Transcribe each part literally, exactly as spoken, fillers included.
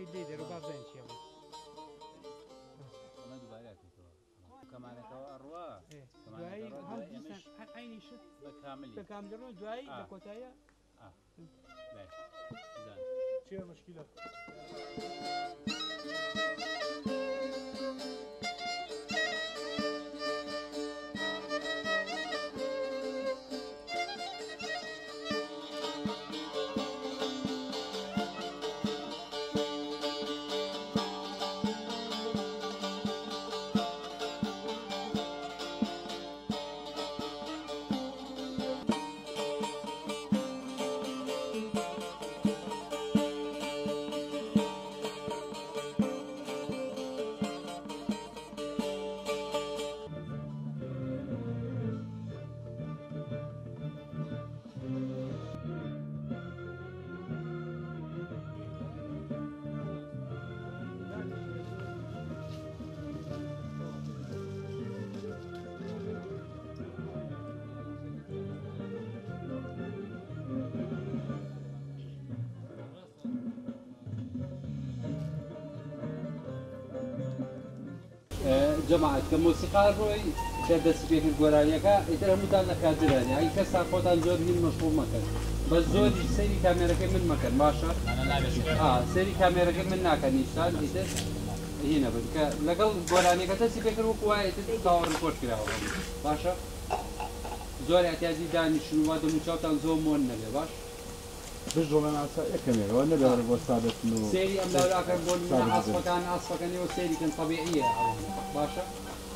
الليدر وبعدين شيء أنا دوباره كمان كأروى دعاي هم بيسن عيني شو بكامل بكامل دعاي لكوتايا آه لا زين شو المشكلة؟ جماعة كموسيقار روي كدس بيه الجورانية كا إذا هم دان لكادراني أي كسر قطع زور من مشهور مكان بس زور سيري كاميرا كم من مكان باشا أنا لا بس آه سيري كاميرا كم من ناكن إنسان إذا هنا بس لقل جورانية كتسي بيه الوقوة إذا تطور الكوش كده باشا زور احتياجي داني شنو وادو مشاوتان زومون نبي باش بجرو من عسى كاميرا وانا بعرف وصادت انه سيري ام لا كان بقول من عصفة كان عصفة كان يو سيري كان طبيعية باشا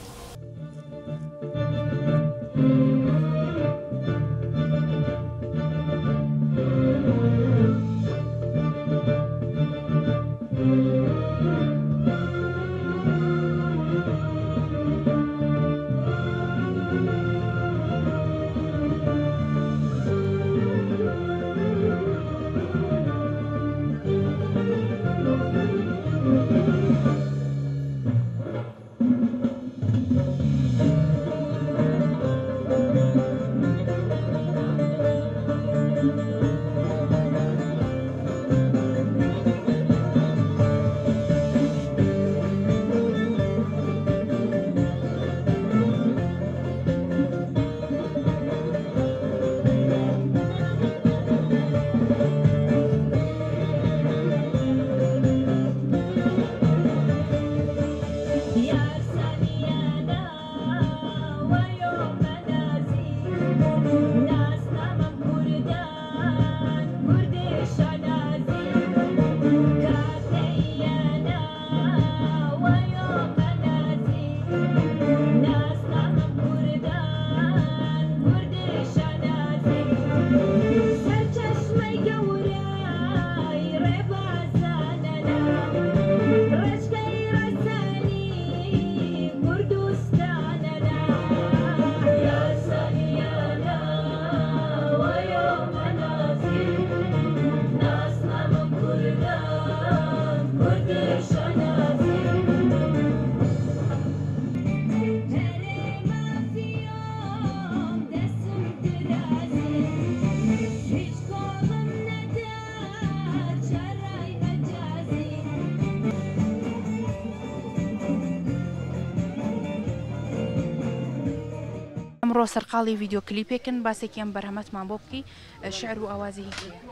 ئەمڕۆ سەرقاڵی ڤیددیو کلیپێکن باسێکیان بەرهەمەتمان بۆ بکەی شعر و ئاوازی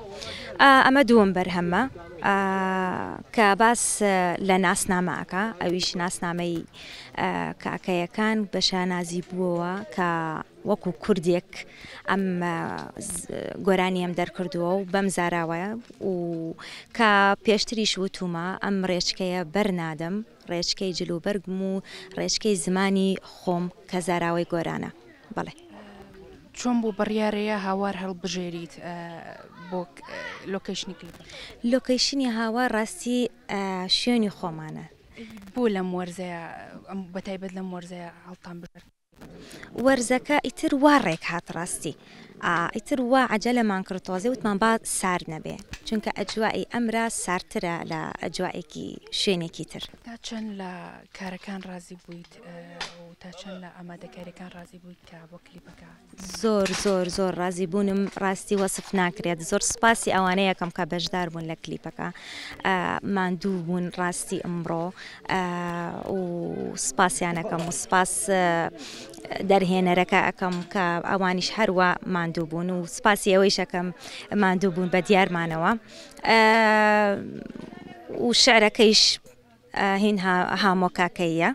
ئەمە دووەم بەرهەمە کە باس لە ناسنامەکە ئەویش ناسنامەی کاکەیەکان بە شانازی بووەوە کە وەکو کوردێک ئەم گۆرانی ئەم دەرکردووە و بەم زاراوەیە و کە پێشتریش وتومە ئەم ڕێچکەیە بەرنادەم ڕێچکەی جلوبەرگم و ڕێچکەی زمانی خۆم کە زاراوەی گۆرانە بەڵێ چۆن بۆ بڕیارەیە هاوار هەڵبژێریت بۆ لۆکیشنی کلیپ لۆکیشنی هاوار ڕاستی شوێنی خۆمانە بۆ لەم وەرزەیە بەتایبەت لەم وەرزەیە هەڵتان بژێر وەرزەکە ئیتر وا ڕێک هات ڕاستی ئیتر وا عەجەلەمان کردتۆزێ وتمان با سارد نەبێ چونکە ئەجوایی ئەمرا ساردترە لە ئەجوایەکی شوێنێکی تر. تا چەند لە کارەکان ڕازی بوویت و تا چەند لە ئامادەکاریەکان ڕازی بوویت کە بۆ کلیپەکە؟ زۆر زۆر زۆر ڕازی بوونم ڕاستی وەسف ناکرێت. زۆر سپاسی ئەوانەیە یەکەم کە بەشدار بوون لە کلیپەکە ماندوو بوون ڕاستی ئەمڕۆ و سپاسیانەکەم و سپاس دەرهێنەرەکە ئەەکەم کە ئەوانیش هەروە ماندوو بوون و سپاسی ئەوەی شەکەم ماندوو بوون بە دیارمانەوە و شعرەکەیش هین هامۆکاکەیە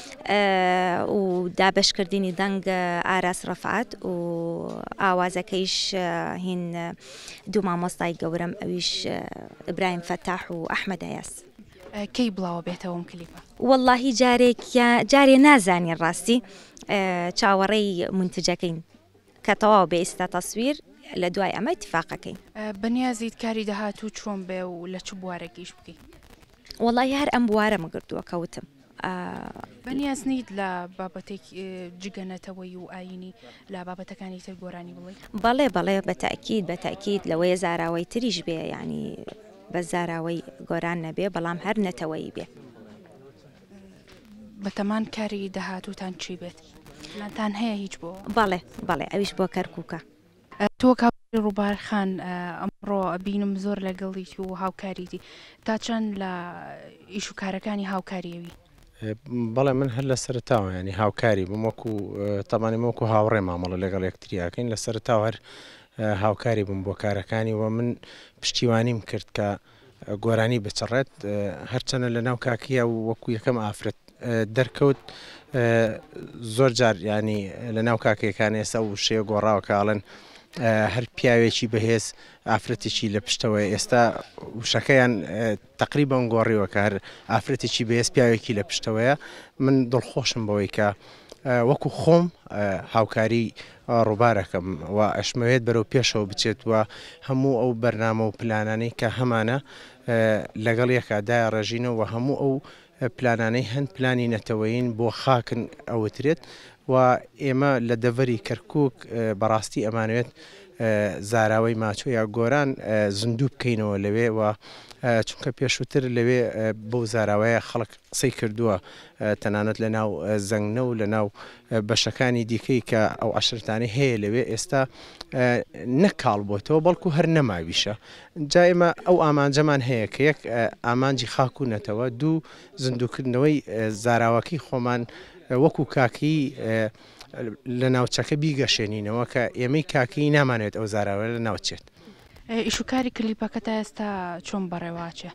و دابشکردنی دەنگ ئاراس ڕەفعات و ئاوازەکەیش هین دوو مامۆستای گەورەم ئەویش ئیبراهیم فەتاح و ئەحمەد ئەیاس. کەی بڵاوە بێتەوە ئەم کلیپە؟ وەڵڵاهی جارێک جارێ نازانین ڕاستی چاوەڕێی منتجەکەین کە تەواو بێ ئێستا تەسویر لە دوای ئەمە اتفاقەکەین. بەنیازیت کاری داهاتوو چۆن بێ و لە چ بوارێکیش بکەیت؟ وەڵڵاهی هەر ئەم بوارەمە گرتووە کەوتم. بەنیاز نیت لە بابەتێک جگەنەتەوەی و ئاینی لە بابەتەکانی تر گۆرانی بڵێ؟ بەڵێ بەڵێ بەتەئکید بەتەئکید لەوەیە زاراوەی تریش بێ یعنی بە زاراوەی گۆران نەبێ بەڵام هەر نەتەوەی بێ. بەتەمان کاری داهاتووتان چی بێت؟ لاتان هەیە هیچ بۆ؟ بەڵێ بەڵێ ئەویش بۆ کەرکووکە. تۆ کاوی ڕووبارخان ئەمڕۆ بینم زۆر لەگەڵیتی و هاوکاریتی تا چەند لە ئیش و کارەکانی هاوکاریەوی؟ بەڵێ من هەر لە سەرتاوە ینی هاوکاری بووم وەکو تەمانی وەکو هاوڕێ مامەڵە لەگەڵ یەکتریاکەین لە سەرتاوە هەر هاوکاری بووم بۆ کارەکانی و من پشتیوانیم کرد کە گۆرانی بچڕێت هەرچەنە لە ناو کاکیە و وەکو یەکەم ئافرەت دەرکەوت زۆر جار ینی لە ناو کاکەکان ئێستا و شێ گۆڕاوە کاڵن هەر پیاوێکی بەهێز ئافرەتێکی لە پشتەوە ئێستا وشەکەیان تقریبان گۆڕیوە کە هەر ئافرەتێکی بەهێز پیاوێکی لە پشتەوەیە. من دڵخۆشم بەوەی کە وەکو خۆم هاوکاری ڕووبارەکەم و ئەشمەوێت بەرەو پێشەوە بچێت وە هەموو ئەو بەرنامە و پلانانەی کە هەمانە لەگەڵ یەکادایە ڕێژینەوە هەموو ئەو پلانانەی هەند پلانی نەتەوەین بۆ خاکن ئەوترێت و ئێمە لە دەڤەری کەرکووک بەڕاستی ئەمانوێت زاراوەی ماچۆ یا گۆران زندوو بکەینەوە لەوێ و چونکە پێشووتر لەوێ بەو زاراوەیە خەڵک قسەی کردووە تەنانەت لە ناو زەنگنە و لە ناو بەشەکانی دیکەی کە ئەو عەشرەتانی هەیە لەوێ ئێستا نەکاڵ بۆتەوە بەڵکو هەر نەماویشە. جا ئێمە ئەو ئامانجەمان هەیە کە یەک ئامانجی خاک و نەتەوە دوو زندووکردنەوەی زاراوەکەی خۆمان وەکو کاکی لە ناوچەکە بیگەشێنینەوە کە ئێمەی کاکی نامانێت ئەو زاراوە لە ناوچێت. ئیشوکاری کلیپەکە تا ئێستا چۆن بەڕێواچێ؟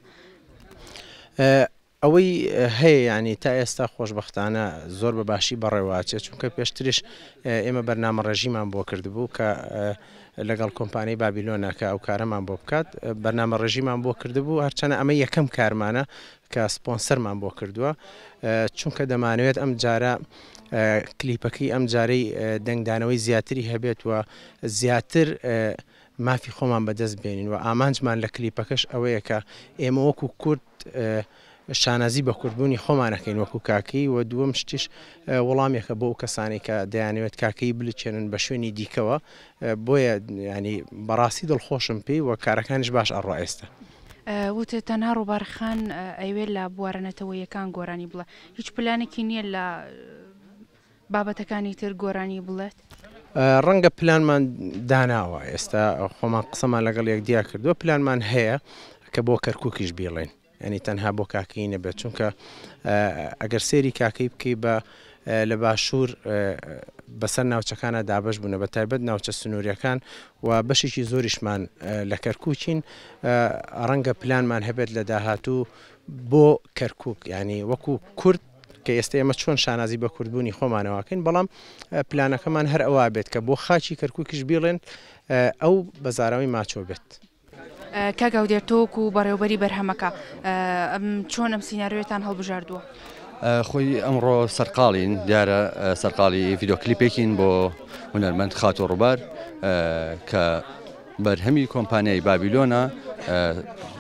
ئەوەی هەیە ینی تا ئێستا خۆشبەختانە زۆر بە باشی بەڕێواچێت چونکە پێشتریش ئێمە بەرنامە ڕێژیمان بۆ کردبوو کە لەگەڵ کۆمپانیای بابیلۆنە کە ئەو کارەمان بۆ بکات بەرنامە ڕێژیمان بۆ کردبوو هەرچەنە ئەمە یەکەم کارمانە کە سپۆنسەرمان بۆ کردووە چونکە دەمانوێت ئەم جارە کلیپەکەی ئەم جارەی دەنگدانەوەی زیاتری هەبێت وە زیاتر مافی خۆمان بەدەست بێنین و ئامانجمان لە کلیپەکەش ئەوەیە کە ئێمە وەکو کورد شانازی بە کوردبوونی خۆمانەکەین وەکو کاکی و دووەم شتیش وەڵامێکە بۆ کەسانی کە دەیانەوێت کاکەی بلچێنن بە شوێنی دیکەوە بۆیە ینی بەڕاستی دڵخۆشم پێی و کارەکانیش باش ئەڕۆ ئێستا. وتە تەنها ڕووبارخان ئەوێت لە بوارەنەتەوەیەکان گۆرانی بڵێ هیچ پلانێکی نییە لە بابەتەکانی تر گۆرانی بڵێت؟ ڕەنگە پلانمان داناوە ئێستا خۆمان قسەمان لەگەڵ یەکدیا کردووە پلانمان هەیە کە بۆ کەرکووکیش بیڵێن ینی تەنها بۆ کاکەی نەبێت چونکە ئەگەر سێری کاکەی بکەی بە لە باشوور بەسەر ناوچەکانە دابش بوونە بە تایبەت ناوچە سنووریەکان و بەشێکی زۆریشمان لە کەرکووکین ڕەنگە پلانمان هەبێت لە داهاتوو بۆ کەرکووک ینی وەکو کورد کە ئێستا ئێمە چۆن شانازی بە کوردبوونی خۆمانەوەکەین بەڵام پلانەکەمان هەر ئەوە بێت کە بۆ خاچی کەرکووکیش بیڵێن ئەو بەزاراوی ماچۆ بێت. کاگاو دێرتۆک و بەڕێوبەری بەرهەمەکە چۆن ئەم سیناریۆتان هەڵبژاردووە؟ خۆی ئەمڕۆ سەرقاڵین دیارە سەرقاڵی ڤیدۆکلیپێکین بۆ هونەرمەند خاتۆ ڕووبار کە بەرهەمی کۆمپانیای بابیلۆنە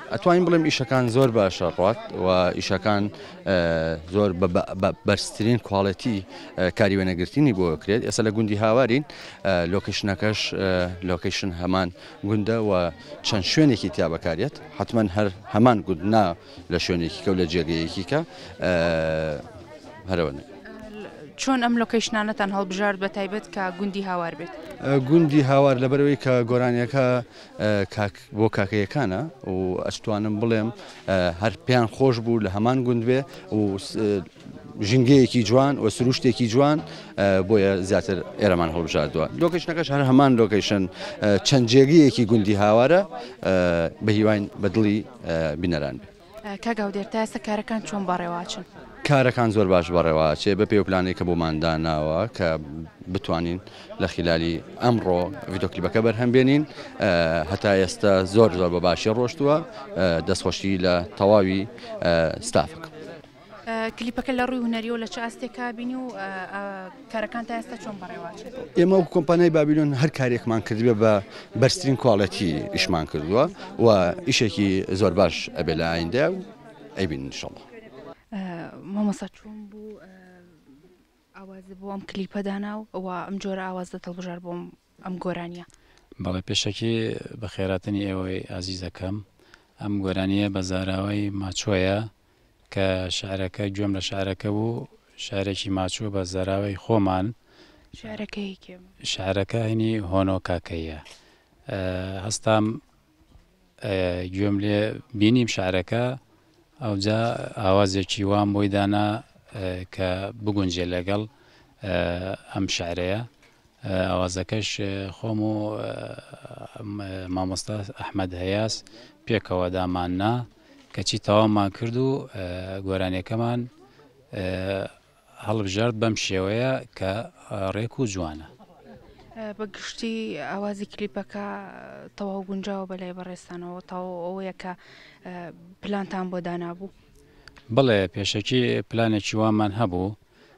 ئەتوانین بڵێم ئیشەکان زۆر باشە ڕات و ئیشەکان زۆر بەرزترین کوواڵەتی کاری وێنەگرتنی بۆ کرێت. ئێستا لە گوندی هاوارین لۆکیشنەکەش لۆکیشن هەمان گوندە و چەند شوێنێکی تیا بەکارێت حتمما هەر هەمان گوند نا لە شوێنێکی کە و لە جێگەیەکی کە هەرەوەن. چۆن ئەم لۆکیشنانەتان هەڵبژارد بە تایبەت کە گوندی هاوار بێت؟ گوندی هاوار لەبەرەوەی کە گۆرانیەکە بۆ کاکەیەکانە و ئەستوانم بڵێم هەر پێیان خۆش بوو لە هەمان گوند بێ و ژنگەیەکی جوان و سروشتێکی جوان بۆیە زیاتر ئێرەمان هەڵبژاردووە. لۆکیشنەکەش هەر هەمان لۆکیشن چەند جێگەیەکی گوندی هاوارە بە هیوان بەدڵی بینەران بێ. کاگاودێر تا ئێستا کارەکان چۆن بەڕێواچن؟ کارەکان زۆر باش بەڕێواچێ بە پێ پلانێک کە بۆمانداناوە کە بتوانین لە خلالی ئەمڕۆ ڤیدۆکلیپەکە بەرهەمبێنین. هەتا ئێستا زۆر زۆر بە باشی ڕۆشتووە دەستخۆشی لە تەواوی ستافەکە. کلیپەکە لە ڕووی هونەری و لە چ ئاستێکا بینی و کارەکان تا ئێستا چۆن بەڕێواچێت؟ ئێمە و کۆمپانیای بابیلۆن هەر کارێکمان کردبێ بە بەرزترین کوواڵەتی ئیشمان کردووە و ئیشێکی زۆر باش ئەبێ لە ئایندە و ئەیبین ئینشەڵڵا. مامۆستا چۆن بوو ئاوازە بۆ ئەم کلیپەدانا و ئەم جۆرە ئاوازە هەڵبژار بۆم ئەم گۆرانیە؟ بەڵێ پێشەکی بە خێراتنی ئێوەی ئازیزەکەم ئەم گۆرانیە بە زاراوەی ماچۆیە کە شارەکە گوێم لە شارەکە بوو شارێکی ماچوو بە زاراوەی خۆمان. شارەکەی شارەکە هینی هۆنۆ کاکەیە. هەستام گوێم لێ بینیم شارەکە ئەوجا ئاوازێکی وان بۆی دانا کە بگونجێ لەگەڵ ئەم شارەیە. ئاوازەکەش خۆم و مامۆستا ئەحمەد هەیاس پێکەوە داماننا کەچی تەواومان کرد و گۆرانیەکەمان هەڵبژارد بەم شێوەیە کە ڕێک و جوانە. بەگشتی ئاوازی کلیپەکە تەواو گونجاوە بەلای بەڕێستانەوە تاو ئەوەیە کە پلانتان بۆ دانابوو؟ بڵێ پێشەکی پلانێکی وانمان هەبوو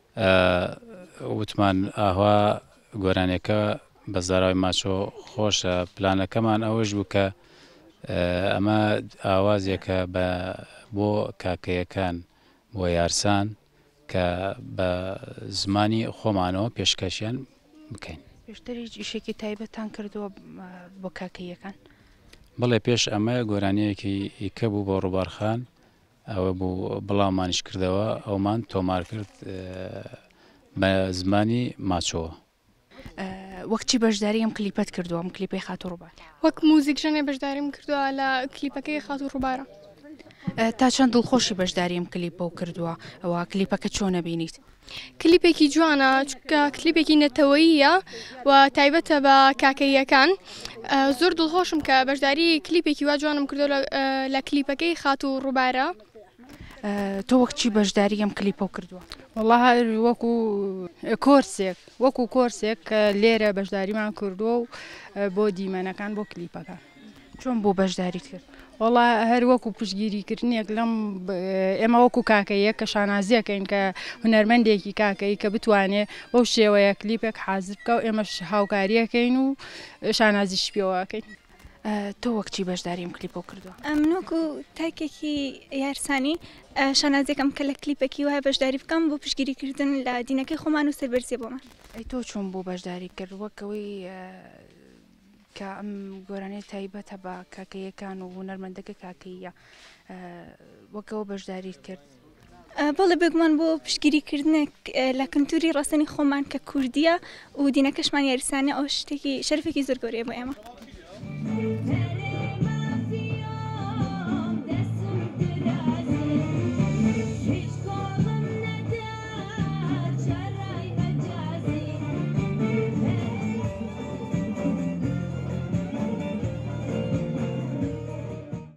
وتمان ئاوا گۆرانیەکە بە زاراوی ماچۆ خۆشە. پلانەکەمان ئەوەش بوو کە ئەمە ئاوازێکە بۆ کاکەیەکان بۆ یارسان کە بە زمانی خۆمانەوە پێشکەشیان بکەین. پێشتر هیچ ئیشێکی تایبەتان کردووە بۆ کاکەیەکان؟ بڵێ پێش ئەمە گۆرانیەکی ئیکە بوو بۆ ڕووبارخان ئەوە بوو بڵاومانیش کردەوە ئەومان تۆمار کرد بە زمانی ماچۆوە. وەک چی بەشداری ئەم کلیپەت کردووە ئەم کلیپەی خات و ڕووبار؟ وەک موزیکژنێ بەشداریم کردووە لە کلیپەکەی خات و ڕووبارە. تا چەند دڵخۆشی بەشداری ئەم کلیپە و کردووە ئەوە کلیپەکە چۆنە بینیت؟ کلیپێکی جوانە چکە کلیپێکی نەتەوەییە و تایبەتە بە کاکەیەکان. زۆر دڵخۆشم کە بەشداری کلیپێکی وا جوانم کردو لە کلیپەکەی خات و ڕووبارە. تۆ وەک چی بەشداری ئەم کلیپە و کردووە؟ والله وەکو کۆرسێک وەکو کۆرسێک کە لێرە بەشداریمان کردووە و بۆ دیمەنەکان بۆ کلیپەکان. چۆن بۆ بەشداریت کرد؟ والله هەر وەکو پشتگیریکردنێک لەم ئێمە وەکو کاکەیە کە شانازیەکەین کە هونەرمەندێکی کاکەی کە بتوانێت بەو شێوەیە کلیپێک حازر بکە و ئێمەش هاوکاریەکەین و شانازیش پێوەکەین. تۆ وەک چی بەشداری ئەم کلیپە و کردووە؟ من وەکو تاکێکی یارسانی شانازیەکەم کە لە کلیپێکی وایە بەشداری بکەم بۆ پشتگیریکردن لە دینەکەی خۆمان و سەربەرزی بۆمان. ئەی تۆ چۆن بۆ بەشداری کرد وەکەوەی کە ئەم گۆرانەی تایبەتە بە کاکەیەکان و هونەرمەندەکە کاکەیە وەکەوە بەشداریت کرد؟ بەڵێ بێگومان بۆ پشتگیریکردنێک لە کەنتوری ڕاستنی خۆمان کە کوردیە و دینەکەشمان یارسانە ئەو شتێکی شەرفێکی زۆر گەورەیە بۆ ئێمە.